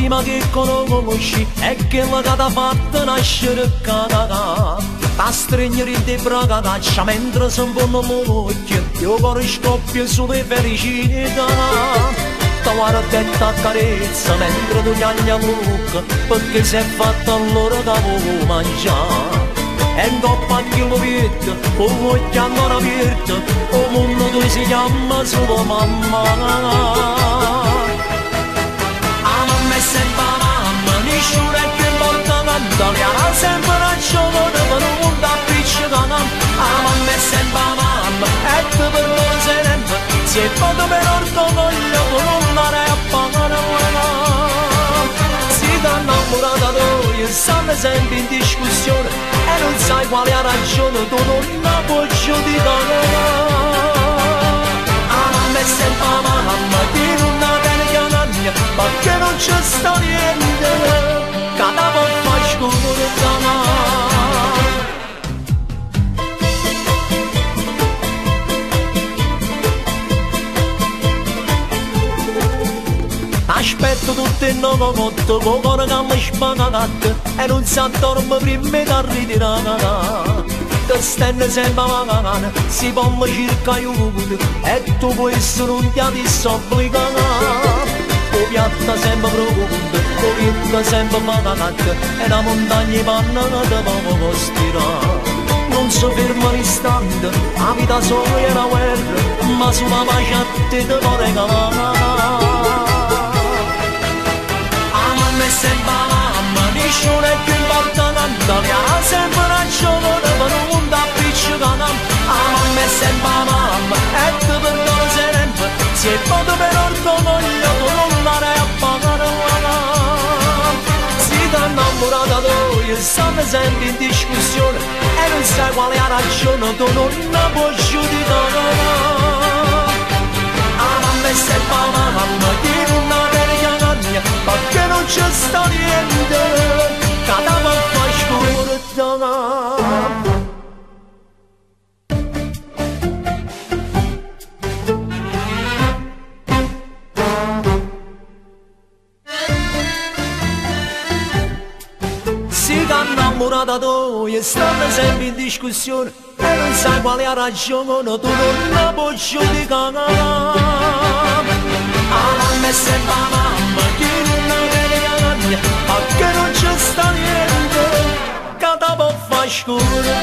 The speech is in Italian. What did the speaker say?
prima che conosci è che la che t'ha fatto nascere cagata. Ta stringere in te bracataccia mentre si imponno l'occhio, io cuore scoppia su le felicità. Ta guardetta a carezza mentre tu chiagli a bocca, perché si è fatta allora che vuoi mangiare. E in coppa a chi lo vede, con l'occhi ancora aperti, o mondo tu si chiama solo mamma. A mamma è sempre mamma, nessuno è più importante, le ha sempre ragione per un mondo appiccicato. A mamma è sempre mamma, e tu perdona sempre, se è fatto per orgoglio, tu non dare a pagare. Si t'ha innamorata tu, stanno sempre in discussione, e non sai quale ha ragione, tu non la puoi giudicare. A mamma è sempre mamma, ti non la tiene chiamare, perché non c'è sta niente, che ti può far scordare. Aspetto tutto il nuovo cotto, con cuore che mi spagato, e non si addorme prima da ritirare. Ti stende sempre magana, si pomma circa aiuto, e tu puoi essere un dia disobbligato. O piatta sempre profonda, o piatta sempre pagata, e la montagna panna che ti può stirare. Non si ferma un istante, la vita solo è una guerra, ma sulla pace a te ti può regalare. È sempre mamma, nessuno è più importante, le ha sempre ragione per un mondo appiccicato. A mamma è sempre mamma, e ti perdona sempre, se è fatto per orgoglio, tu non dare a pagare. Si t'ha innamorata tu, stanno sempre in discussione, e non sai quale ha ragione, tu non la puoi giudicare. A mamma è sempre mamma, chi non la deve chiamare, perché non c'è sta niente, che ti può far scordare. Si t'ha innamorata tu, e stanno sempre in discussione, e non sai quale ha ragione, tu non la puoi giudicare. A mamma è sempre mamma, chi non la vede chiamare, perché non c'è sta niente, che ti può far scordare.